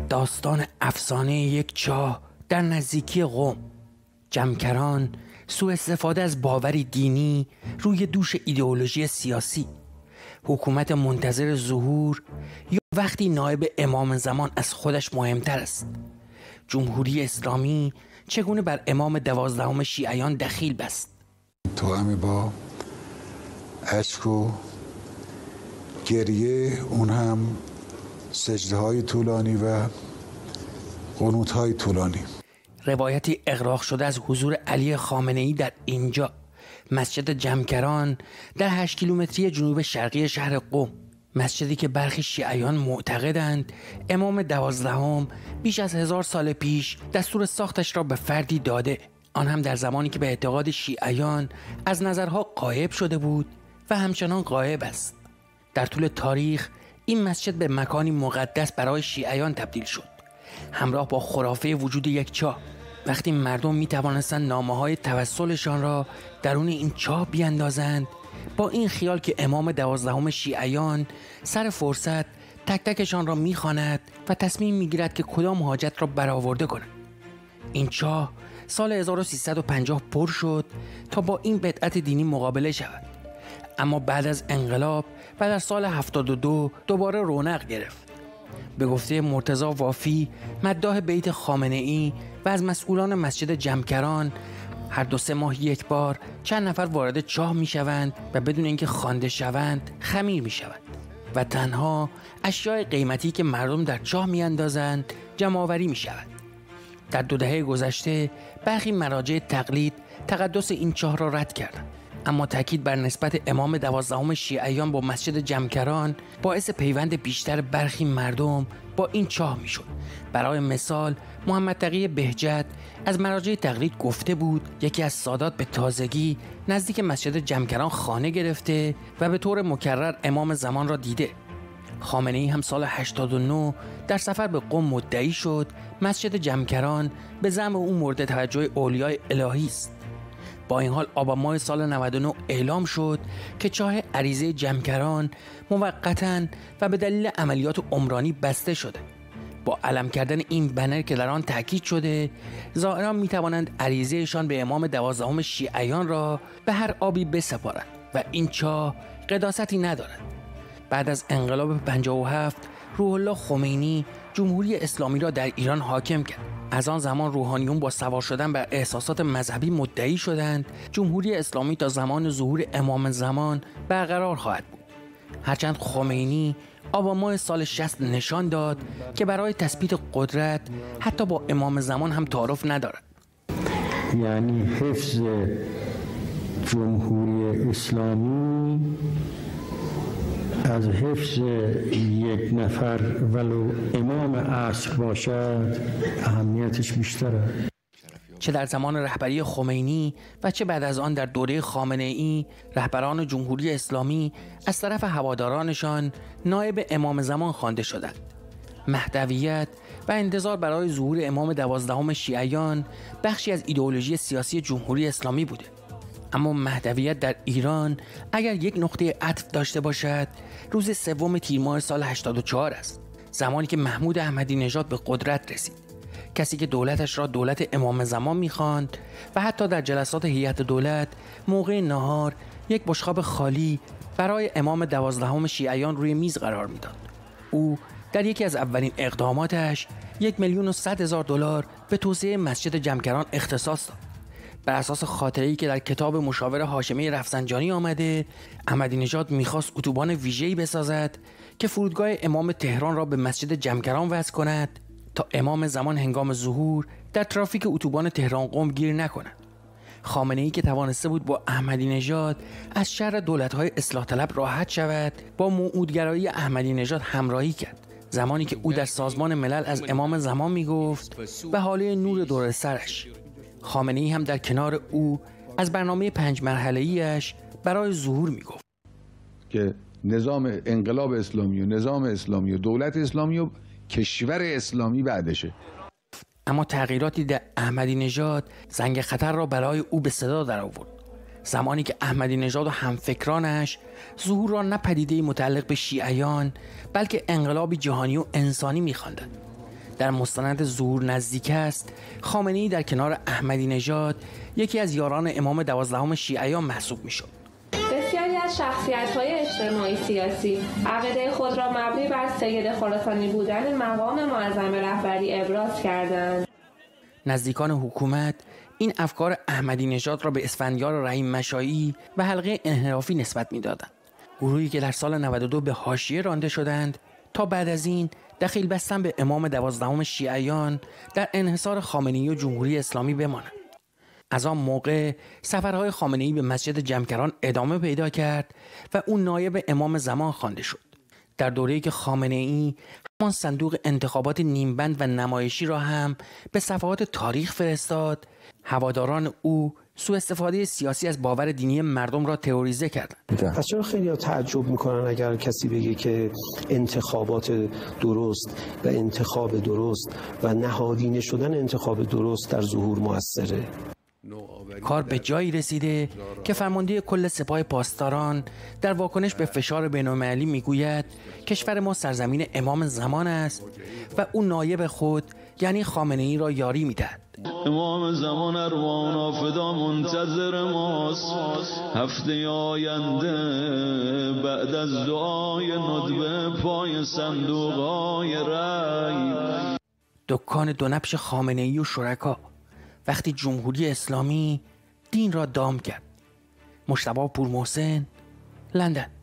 داستان افسانه یک چاه در نزدیکی قم. جمکران سوء استفاده از باوری دینی روی دوش ایدئولوژی سیاسی، حکومت منتظر ظهور یا وقتی نایب امام زمان از خودش مهمتر است. جمهوری اسلامی چگونه بر امام 12 شیعیان دخیل بست؟ توأم با اشک و گریه، اون هم سجده های طولانی و قنوت های طولانی. روایتی اغراق شده از حضور علی خامنه‌ای در اینجا، مسجد جمکران در 8 کیلومتری جنوب شرقی شهر قم. مسجدی که برخی شیعیان معتقدند امام 12 بیش از 1000 سال پیش دستور ساختش را به فردی داده، آن هم در زمانی که به اعتقاد شیعیان از نظرها غایب شده بود و همچنان غایب است. در طول تاریخ این مسجد به مکانی مقدس برای شیعیان تبدیل شد، همراه با خرافه وجود یک چاه. وقتی مردم می توانستند نامه‌های توسلشان را درون این چاه بیاندازند، با این خیال که امام 12 شیعیان سر فرصت تک تکشان را می‌خواند و تصمیم می‌گیرد که کدام حاجت را برآورده کنند. این چاه سال 1350 پر شد تا با این بدعت دینی مقابله شود، اما بعد از انقلاب و در سال 72 دوباره رونق گرفت. به گفته مرتضی وافی، مداح بیت خامنه‌ای و از مسئولان مسجد جمکران، هر 2-3 ماه یک بار چند نفر وارد چاه می شوند و بدون اینکه خوانده شوند خمیر می شوند و تنها اشیاء قیمتی که مردم در چاه می اندازند جمع آوری می شود. در 2 دهه گذشته برخی مراجع تقلید تقدس این چاه را رد کردند، اما تاکید بر نسبت امام 12 شیعیان با مسجد جمکران باعث پیوند بیشتر برخی مردم با این چاه می شد. برای مثال محمد تقی بهجت از مراجع تقلید گفته بود یکی از سادات به تازگی نزدیک مسجد جمکران خانه گرفته و به طور مکرر امام زمان را دیده. خامنه‌ای هم سال 89 در سفر به قم مدعی شد مسجد جمکران به زعم او مورد توجه اولیای الهی است. با این حال آبان ماه سال 99 اعلام شد که چاه عریضه جمکران موقتاً و به دلیل عملیات عمرانی بسته شده. با علم کردن این بنر که در آن تاکید شده زائران می توانند عریضهشان به امام 12 شیعیان را به هر آبی بسپارند و این چاه قداستی ندارد. بعد از انقلاب 57 روح الله خمینی جمهوری اسلامی را در ایران حاکم کرد. از آن زمان روحانیون با سوار شدن بر احساسات مذهبی مدعی شدند جمهوری اسلامی تا زمان ظهور امام زمان برقرار خواهد بود. هرچند خمینی آبان ماه سال 60 نشان داد که برای تثبیت قدرت حتی با امام زمان هم تعارف ندارد. یعنی حفظ جمهوری اسلامی از حفظ یک نفر ولو امام عصر باشد اهمیتش بیشتره. چه در زمان رهبری خمینی و چه بعد از آن در دوره خامنه‌ای، رهبران جمهوری اسلامی از طرف هوادارانشان نایب امام زمان خوانده شدند. مهدویت و انتظار برای ظهور امام 12 شیعیان بخشی از ایدئولوژی سیاسی جمهوری اسلامی بوده. اما مهدویت در ایران اگر یک نقطه عطف داشته باشد، روز 3 تیر ماه سال 84 است، زمانی که محمود احمدی نژاد به قدرت رسید. کسی که دولتش را دولت امام زمان می‌خواند و حتی در جلسات هیئت دولت موقع نهار یک بشقاب خالی برای امام 12 شیعیان روی میز قرار میداد. او در یکی از اولین اقداماتش $1,100,000 به توسعه مسجد جمکران اختصاص داد. بر اساس خاطره‌ای که در کتاب مشاور هاشمی رفسنجانی آمده، احمدی نژاد می‌خواست اتوبان ویژه‌ای بسازد که فرودگاه امام تهران را به مسجد جمکران وصل کند تا امام زمان هنگام ظهور در ترافیک اتوبان تهران قم گیر نکند. خامنه‌ای که توانسته بود با احمدی نژاد از شر دولت‌های اصلاح طلب راحت شود، با موعودگرایی احمدی نژاد همراهی کرد. زمانی که او در سازمان ملل از امام زمان می‌گفت به حاله نور دور سرش، خامنه‌ای هم در کنار او از برنامه 5 مرحله‌ایش برای ظهور می‌گفت که نظام انقلاب اسلامی و نظام اسلامی و دولت اسلامی و کشور اسلامی بعدشه. اما تغییراتی در احمدی نژاد زنگ خطر را برای او به صدا درآورد. زمانی که احمدی نژاد و همفکرانش ظهور را نه پدیده‌ای متعلق به شیعیان بلکه انقلابی جهانی و انسانی می‌خواندند. در مستند ظهور نزدیک است، خامنه‌ای در کنار احمدی نژاد یکی از یاران امام 12 شیعیان محسوب می‌شد. بسیاری از شخصیت‌های اجتماعی سیاسی عقیده خود را مبنی بر سید خراسانی بودن مقام معظم رهبری ابراز کردند. نزدیکان حکومت این افکار احمدی نژاد را به اسفندیار رحیم مشایی و حلقه انحرافی نسبت می‌دادند. گروهی که در سال 92 به حاشیه رانده شدند تا بعد از این دخیل بستن به امام 12 شیعیان در انحصار خامنه‌ای و جمهوری اسلامی بمانند. از آن موقع سفرهای خامنه‌ای به مسجد جمکران ادامه پیدا کرد و او نایب امام زمان خوانده شد. در دوره‌ای که خامنه‌ای همان صندوق انتخابات نیمبند و نمایشی را هم به صفحات تاریخ فرستاد، هواداران او سوء استفاده سیاسی از باور دینی مردم را تئوریزه کردند. پس چرا خیلی تعجب میکنن اگر کسی بگه که انتخابات درست و انتخاب درست و نهادینه شدن انتخاب درست در ظهور موثره؟ کار به جایی رسیده که فرمانده کل سپاه پاسداران در واکنش به فشار بین‌المللی میگوید کشور ما سرزمین امام زمان است و او نایب خود یعنی خامنه‌ای را یاری میدهد. امام زمان ارواحنا فدا منتظر ماست، هفته آینده بعد از دعای ندبه پای صندوقای رای. دکان دو نبش خامنه‌ای و شرکا وقتی جمهوری اسلامی دین را دام کرد. مجتبی پورمحسن، لندن.